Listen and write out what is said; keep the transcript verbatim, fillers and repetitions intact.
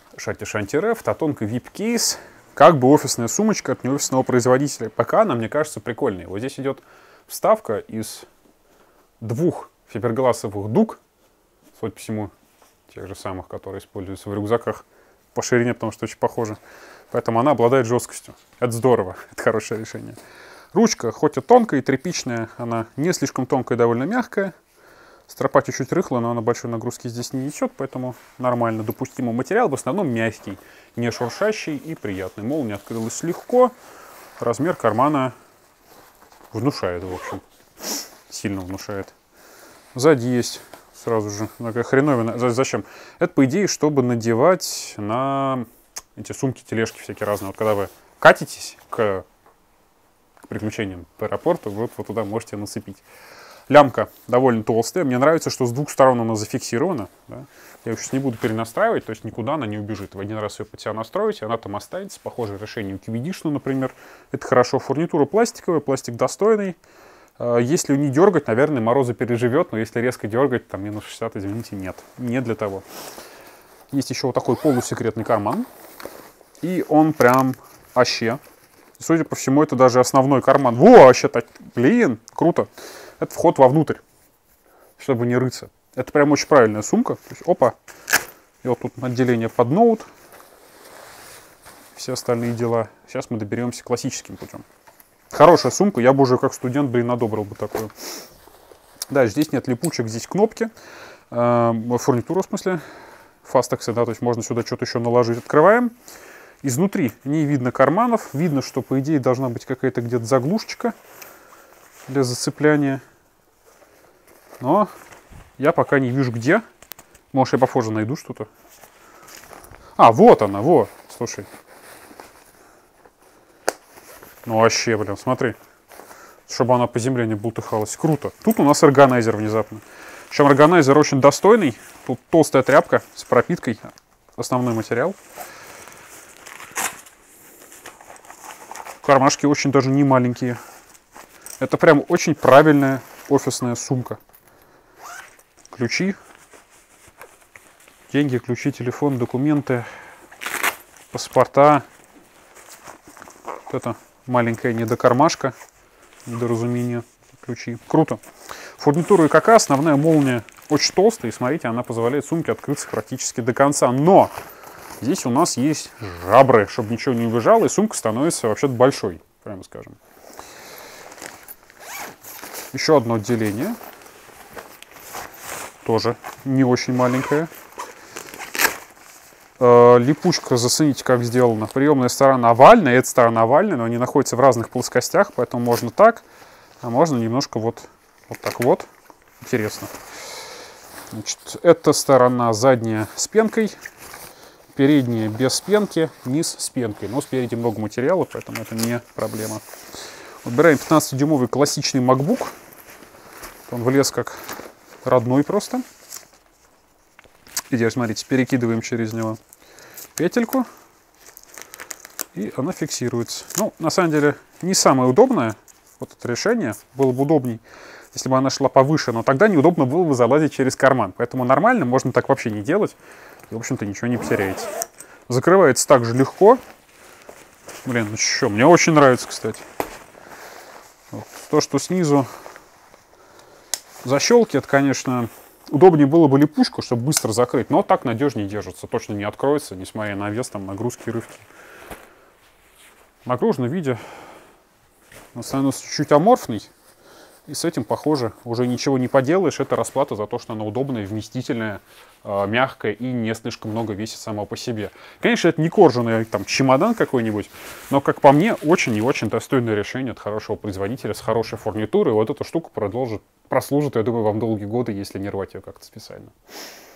Шатиш Анти-Рефт, а тонкий ви ай пи-кейс. Как бы офисная сумочка от неофисного производителя. Пока она, мне кажется, прикольная. Вот здесь идет вставка из двух фибергласовых дуг, судя по всему, тех же самых, которые используются в рюкзаках по ширине, потому что очень похоже. Поэтому она обладает жесткостью. Это здорово, это хорошее решение. Ручка, хоть и тонкая и тряпичная, она не слишком тонкая и довольно мягкая. Стропа чуть-чуть рыхлая, но она большой нагрузки здесь не несет, поэтому нормально допустимый материал. В основном мягкий, не шуршащий и приятный. Молния открылась легко. Размер кармана внушает, в общем. Сильно внушает. Сзади есть сразу же такая хреновина. Зачем? Это, по идее, чтобы надевать на эти сумки, тележки всякие разные. Вот когда вы катитесь к, к приключениям по аэропорту, вот, вот туда можете нацепить. Лямка довольно толстая. Мне нравится, что с двух сторон она зафиксирована. Да? Я ее сейчас не буду перенастраивать, то есть никуда она не убежит. В один раз ее под себя настроите, она там останется. Похожее решение у Кивидишна, например. Это хорошо. Фурнитура пластиковая, пластик достойный. Если не дергать, наверное, морозы переживет, но если резко дергать, там минус шестьдесят, извините, нет. Не для того. Есть еще вот такой полусекретный карман. И он прям аще. Судя по всему, это даже основной карман. Во, вообще так, блин, круто. Это вход вовнутрь, чтобы не рыться. Это прям очень правильная сумка. То есть, опа. И вот тут отделение под ноут. Все остальные дела. Сейчас мы доберемся классическим путем. Хорошая сумка. Я бы уже как студент, блин, одобрил бы такую. Дальше здесь нет липучек, здесь кнопки. Э, фурнитура, в смысле. Фастексы, да, то есть можно сюда что-то еще наложить. Открываем. Изнутри не видно карманов. Видно, что, по идее, должна быть какая-то где-то заглушечка для зацепляния. Но я пока не вижу где. Может, я попозже найду что-то. А, вот она, вот. Слушай. Ну вообще, блин, смотри. Чтобы она по земле не бултыхалась. Круто. Тут у нас органайзер внезапно. Причем органайзер очень достойный. Тут толстая тряпка с пропиткой. Основной материал. Кармашки очень даже не маленькие. Это прям очень правильная офисная сумка. Ключи. Деньги, ключи, телефон, документы, паспорта. Вот это маленькая недокармашка. Недоразумение. Ключи. Круто. Фурнитура и КК, основная молния очень толстая. И смотрите, она позволяет сумке открыться практически до конца. Но здесь у нас есть жабры, чтобы ничего не убежало. И сумка становится вообще-то большой, прямо скажем. Еще одно отделение. Тоже не очень маленькое. Э, липучка, зацените, как сделана. Приемная сторона овальная, эта сторона овальная, но они находятся в разных плоскостях, поэтому можно так, а можно немножко вот, вот так вот. Интересно. Значит, эта сторона задняя с пенкой, передняя без пенки, низ с пенкой. Но спереди много материала, поэтому это не проблема. Выбираем пятнадцатидюймовый классичный MacBook. Он влез как родной просто. И теперь, смотрите, перекидываем через него петельку. И она фиксируется. Ну, на самом деле, не самое удобное вот это решение. Было бы удобней, если бы она шла повыше. Но тогда неудобно было бы залазить через карман. Поэтому нормально, можно так вообще не делать. И, в общем-то, ничего не потеряете. Закрывается также легко. Блин, ну что, мне очень нравится, кстати. Вот. То, что снизу защелки, это, конечно, удобнее было бы липучку, чтобы быстро закрыть, но так надежнее держится, точно не откроется, несмотря на вес, там, нагрузки, рывки. В нагруженном виде он становится чуть-чуть аморфный, и с этим, похоже, уже ничего не поделаешь. Это расплата за то, что она удобная, вместительная, э, мягкая и не слишком много весит сама по себе. Конечно, это не кожаный там чемодан какой-нибудь, но, как по мне, очень и очень достойное решение от хорошего производителя с хорошей фурнитурой. Вот эта штука продолжит, прослужит, я думаю, вам долгие годы, если не рвать ее как-то специально.